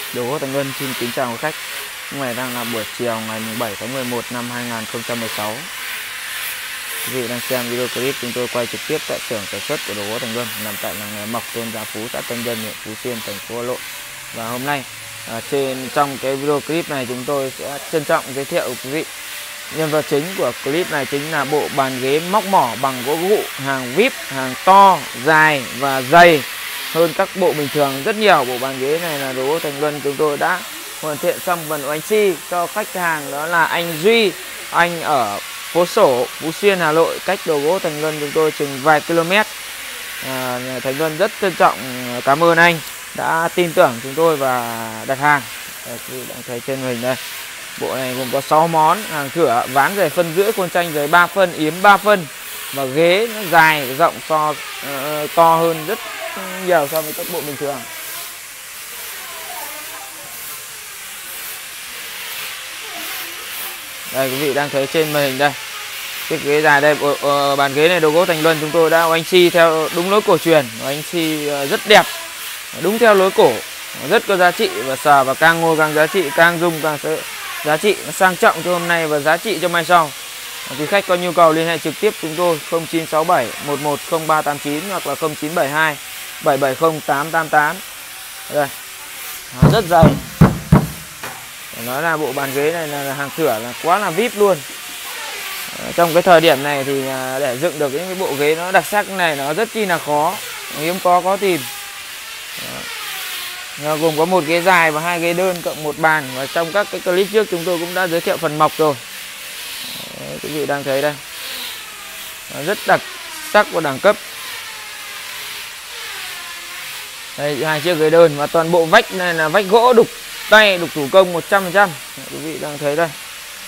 Đồ gỗ Thành Luân xin kính chào quý khách. Hôm nay đang là buổi chiều ngày 7 tháng 11 năm 2016. Quý vị đang xem video clip chúng tôi quay trực tiếp tại xưởng sản xuất của Đồ gỗ Thành Luân nằm tại làng nghề Mộc, thôn Gia Phú, xã Tân Dân, huyện Phú Xuyên, thành phố Hà Nội. Và hôm nay trong cái video clip này chúng tôi sẽ trân trọng giới thiệu quý vị nhân vật chính của clip này chính là bộ bàn ghế móc mỏ bằng gỗ gụ, hàng vip, hàng to, dài và dày hơn các bộ bình thường rất nhiều. Bộ bàn ghế này là Đồ gỗ Thành Luân chúng tôi đã hoàn thiện xong phần oánh xi cho khách hàng, đó là anh Duy, anh ở phố Sổ, Phú Xuyên, Hà Nội, cách Đồ gỗ Thành Luân chúng tôi chừng vài km. Thành Luân rất trân trọng cảm ơn anh đã tin tưởng chúng tôi và đặt hàng. Quý vị đang thấy trên hình đây, bộ này gồm có 6 món: hàng thửa, ván dày phân rưỡi, khuôn tranh dày 3 phân, yếm 3 phân, và ghế nó dài rộng to hơn rất nhiều so với các bộ bình thường. Đây, quý vị đang thấy trên màn hình đây, chiếc ghế dài đây. Bàn ghế này Đồ gỗ Thành Luân chúng tôi đã oánh xi theo đúng lối cổ truyền, oánh xi rất đẹp, đúng theo lối cổ, rất có giá trị, và sờ và càng ngồi càng giá trị, càng dùng càng giá trị, nó sang trọng cho hôm nay và giá trị cho mai sau. Quý khách có nhu cầu liên hệ trực tiếp chúng tôi 0967 110389 hoặc là 0972 770 888. Đây, rất dày. Phải nói là bộ bàn ghế này là hàng thửa, là quá là vip luôn. Trong cái thời điểm này thì để dựng được những cái bộ ghế nó đặc sắc này nó rất chi là khó, hiếm có tìm. Gồm có một ghế dài và 2 ghế đơn cộng một bàn, và trong các cái clip trước chúng tôi cũng đã giới thiệu phần mọc rồi. Đấy, quý vị đang thấy đây, rất đặc sắc và đẳng cấp. Đây, 2 chiếc ghế đơn, và toàn bộ vách này là vách gỗ đục tay, đục thủ công 100%. Quý vị đang thấy đây.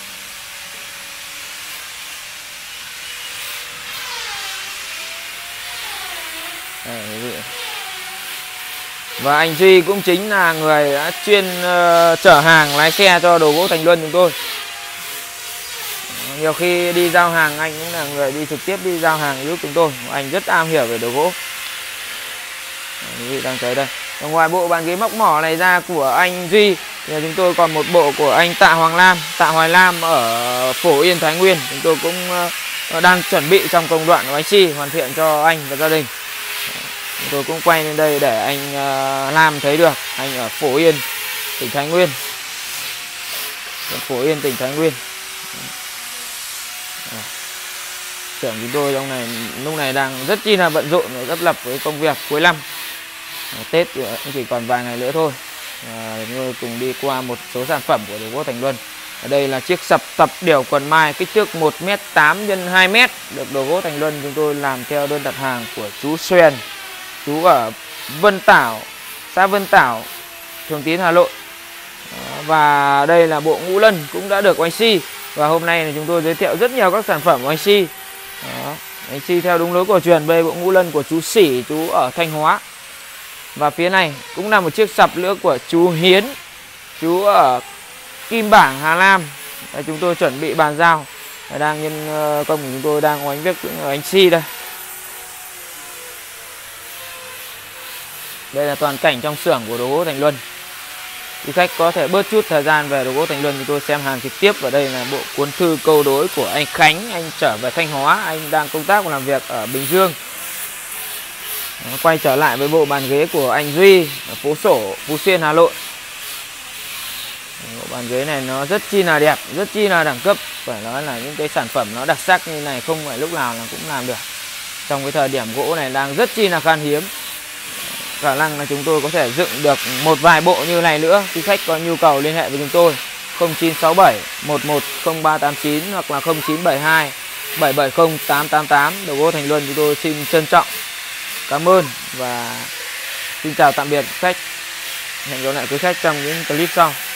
Đây, quý vị. Và anh Duy cũng chính là người đã chuyên chở hàng, lái xe cho Đồ gỗ Thành Luân chúng tôi. Nhiều khi đi giao hàng anh cũng là người đi trực tiếp đi giao hàng giúp chúng tôi. Anh rất am hiểu về đồ gỗ. Quý vị đang thấy đây. Và ngoài bộ bàn ghế móc mỏ này ra của anh Duy thì chúng tôi còn một bộ của anh Tạ Hoài Lam ở Phổ Yên, Thái Nguyên. Chúng tôi cũng đang chuẩn bị trong công đoạn oánh xi hoàn thiện cho anh và gia đình. Chúng tôi cũng quay lên đây để anh Lam thấy được. Anh ở Phổ Yên, tỉnh Thái Nguyên. Phổ Yên, tỉnh Thái Nguyên. Xưởng chúng tôi lúc này đang rất chi là bận rộn và gấp lập với công việc cuối năm. Tết chỉ còn vài ngày nữa thôi. Chúng tôi cùng đi qua một số sản phẩm của Đồ gỗ Thành Luân. Ở đây là chiếc sập tập điểu quần mai kích thước 1m8 x 2m, được Đồ gỗ Thành Luân chúng tôi làm theo đơn đặt hàng của chú Xuyên, chú ở Vân Tảo, xã Vân Tảo, Thường Tín, Hà Nội. Và đây là bộ ngũ lân cũng đã được oánh xi, và hôm nay thì chúng tôi giới thiệu rất nhiều các sản phẩm oánh xi. Oánh xi theo đúng lối cổ truyền. Đây bộ ngũ lân của chú Sỉ, chú ở Thanh Hóa. Và phía này cũng là một chiếc sập nữa của chú Hiến, chú ở Kim Bảng, Hà Nam. Đây, chúng tôi chuẩn bị bàn giao, đang nhân công của chúng tôi đang oánh oánh xi đây. Đây là toàn cảnh trong xưởng của Đồ gỗ Thành Luân. Quý khách có thể bớt chút thời gian về Đồ gỗ Thành Luân chúng tôi xem hàng trực tiếp. Và đây là bộ cuốn thư câu đối của anh Khánh, anh trở về Thanh Hóa, anh đang công tác và làm việc ở Bình Dương. Quay trở lại với bộ bàn ghế của anh Duy ở phố Sổ, Phú Xuyên, Hà Nội. Bộ bàn ghế này nó rất chi là đẹp, rất chi là đẳng cấp. Phải nói là những cái sản phẩm nó đặc sắc như này không phải lúc nào là cũng làm được. Trong cái thời điểm gỗ này đang rất chi là khan hiếm, khả năng là chúng tôi có thể dựng được một vài bộ như này nữa. Khi khách có nhu cầu liên hệ với chúng tôi 0967 110389 hoặc là 0972 770 888. Đồ gỗ Thành Luân chúng tôi xin trân trọng cảm ơn và xin chào tạm biệt khách. Hẹn gặp lại quý khách trong những clip sau.